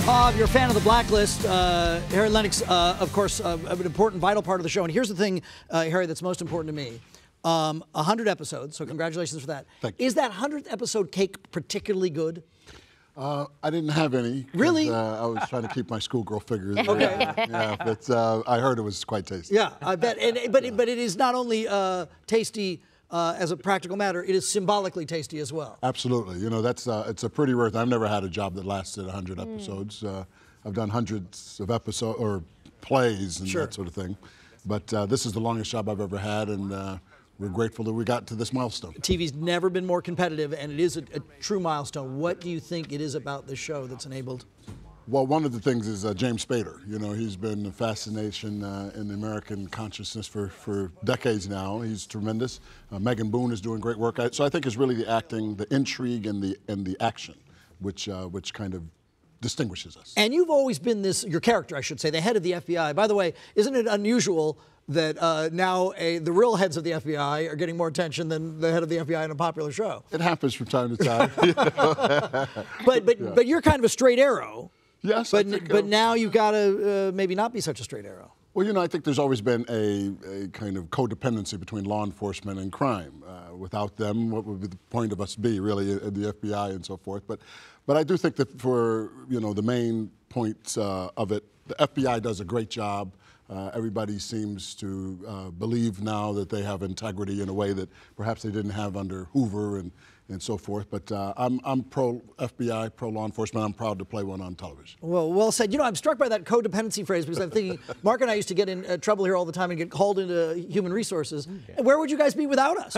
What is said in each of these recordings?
If you're a fan of the Blacklist, Harry Lennix, of course, an important, vital part of the show. And here's the thing, Harry, that's most important to me. 100 episodes, so congratulations for that. Thank you. Is that 100th episode cake particularly good? I didn't have any. Really? I was trying to keep my schoolgirl figures. Okay. Yeah, but I heard it was quite tasty. Yeah, I bet. But it is not only tasty as a practical matter, it is symbolically tasty as well. Absolutely. You know, that's it's a pretty rare thing. I've never had a job that lasted 100 episodes. I've done hundreds of episodes or plays and that sort of thing. But this is the longest job I've ever had, and we're grateful that we got to this milestone. TV's never been more competitive, and it is a true milestone. What do you think it is about this show that's enabled? Well, one of the things is James Spader. You know, he's been a fascination in the American consciousness for decades now. He's tremendous. Megan Boone is doing great work. So I think it's really the acting, the intrigue, and the action, which kind of distinguishes us. And you've always been your character, I should say, the head of the FBI. By the way, isn't it unusual that now the real heads of the FBI are getting more attention than the head of the FBI in a popular show? It happens from time to time. You know? But you're kind of a straight arrow. Yes, but now you've got to maybe not be such a straight arrow. Well, you know, I think there's always been a kind of codependency between law enforcement and crime. Without them, what would the point of us be, really, in the FBI and so forth? But I do think that for, you know, the main points of it, the FBI does a great job. Everybody seems to believe now that they have integrity in a way that perhaps they didn't have under Hoover and so forth. But I'm pro FBI, pro law enforcement. I'm proud to play one on television. Well said. You know, I'm struck by that codependency phrase because I'm thinking, Mark and I used to get in trouble here all the time and get called into human resources. And where would you guys be without us?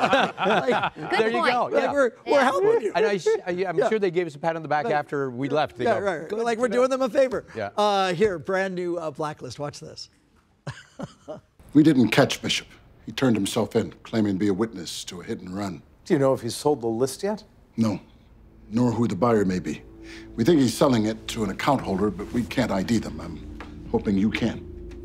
There you go. Like we're helping you. I'm sure they gave us a pat on the back after we left. Yeah, right. Like we're doing them a favor. Yeah. Here, brand new Blacklist. Watch this. We didn't catch Bishop. He turned himself in, claiming to be a witness to a hit and run. Do you know if he's sold the list yet? No, nor who the buyer may be. We think he's selling it to an account holder, but we can't ID them. I'm hoping you can.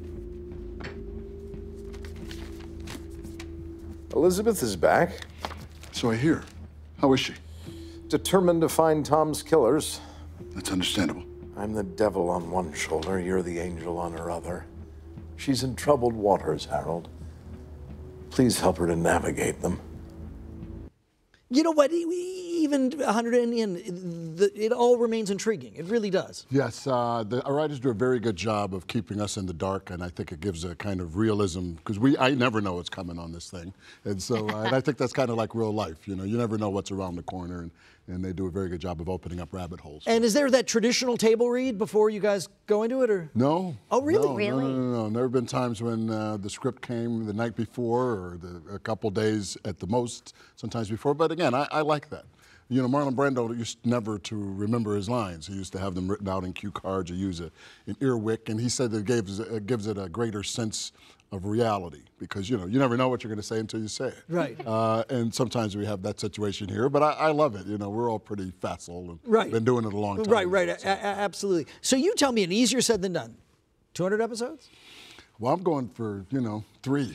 Elizabeth is back. So I hear. How is she? Determined to find Tom's killers. That's understandable. I'm the devil on one shoulder, you're the angel on her other. She's in troubled waters, Harold. Please help her to navigate them. You know what? Even 100 in, it all remains intriguing. It really does. Yes, our writers do a very good job of keeping us in the dark, and I think it gives a kind of realism, because I never know what's coming on this thing. And so and I think that's kind of like real life. You know, you never know what's around the corner, and they do a very good job of opening up rabbit holes. And is there that traditional table read before you guys go into it, or? No. Oh, really? No, Really? No. There have been times when the script came the night before, or a couple days at the most, sometimes before. But again, I like that. You know, Marlon Brando used never to remember his lines. He used to have them written out in cue cards or use an earwick, and he said that it gives it a greater sense of reality, because, you know, you never know what you're going to say until you say it. Right. And sometimes we have that situation here, but I love it. You know, we're all pretty facile and been doing it a long time. Right. Absolutely. So you tell me, and easier said than done, 200 episodes? Well, I'm going for, 3.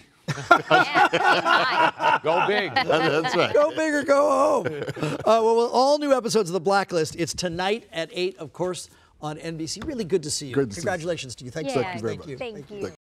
Go big. That's right. Go big or go home. Well, all new episodes of The Blacklist. It's tonight at 8, of course, on NBC. Really good to see you. Good to see you. Congratulations to you. Thank you. Thank you very much. Thank you.